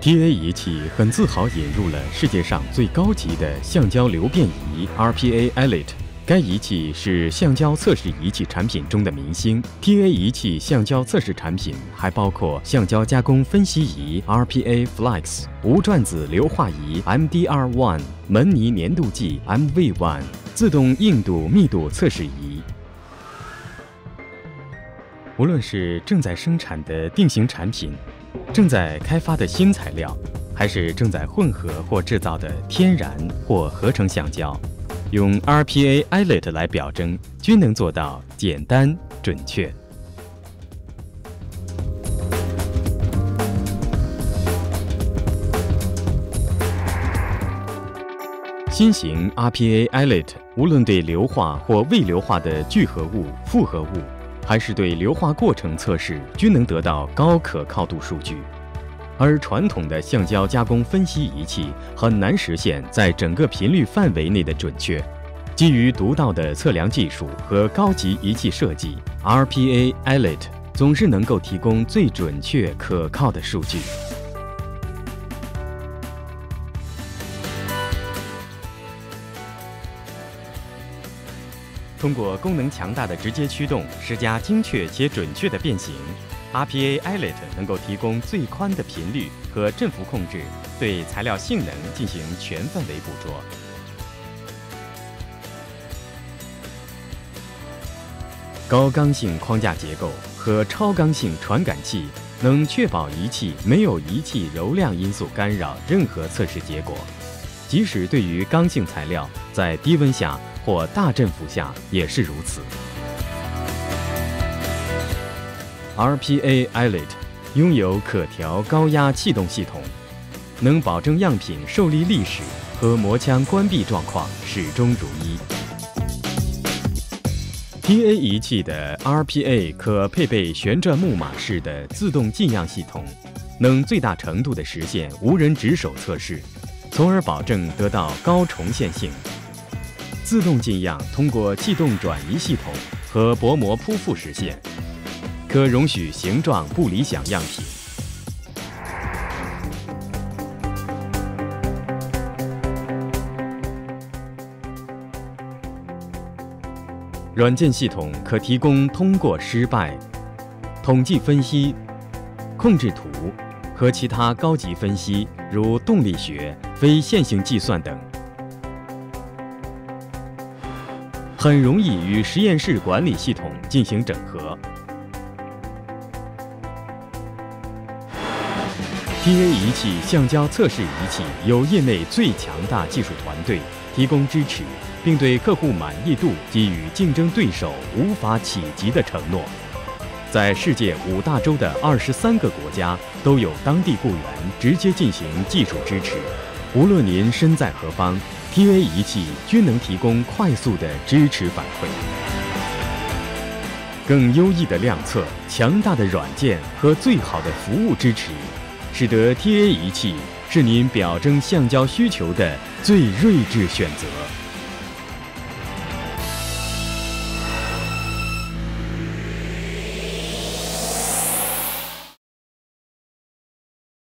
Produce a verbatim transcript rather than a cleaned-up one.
T A 仪器很自豪引入了世界上最高级的橡胶流变仪 R P A Elite。该仪器是橡胶测试仪器产品中的明星。T A 仪器橡胶测试产品还包括橡胶加工分析仪 R P A Flex、无转子硫化仪 M D R 一、门泥粘度计 M V 一、自动硬度密度测试仪。无论是正在生产的定型产品，正在开发的新材料，还是正在混合或制造的天然或合成橡胶，用 R P A Elite 来表征，均能做到简单准确。新型 R P A Elite 无论对硫化或未硫化的聚合物、复合物，还是对硫化过程测试，均能得到高可靠度数据。而传统的橡胶加工分析仪器很难实现在整个频率范围内的准确。基于独到的测量技术和高级仪器设计 ，R P A Elite 总是能够提供最准确可靠的数据。通过功能强大的直接驱动，施加精确且准确的变形。R P A Elite 能够提供最宽的频率和振幅控制，对材料性能进行全范围捕捉。高刚性框架结构和超刚性传感器能确保仪器没有仪器柔亮因素干扰任何测试结果，即使对于刚性材料，在低温下或大振幅下也是如此。R P A Elite 拥有可调高压气动系统，能保证样品受力历史和磨枪关闭状况始终如一。T A 仪器的 R P A 可配备旋转木马式的自动进样系统，能最大程度地实现无人值守测试，从而保证得到高重现性。自动进样通过气动转移系统和薄膜铺覆实现，可容许形状不理想样品。软件系统可提供通过失败、统计分析、控制图和其他高级分析，如动力学、非线性计算等，很容易与实验室管理系统进行整合。T A 仪器橡胶测试仪器由业内最强大技术团队提供支持，并对客户满意度给予竞争对手无法企及的承诺。在世界五大洲的二十三个国家都有当地雇员直接进行技术支持。无论您身在何方， T A 仪器均能提供快速的支持反馈。更优异的量测、强大的软件和最好的服务支持，使得 T A 仪器是您表征橡胶需求的最睿智选择。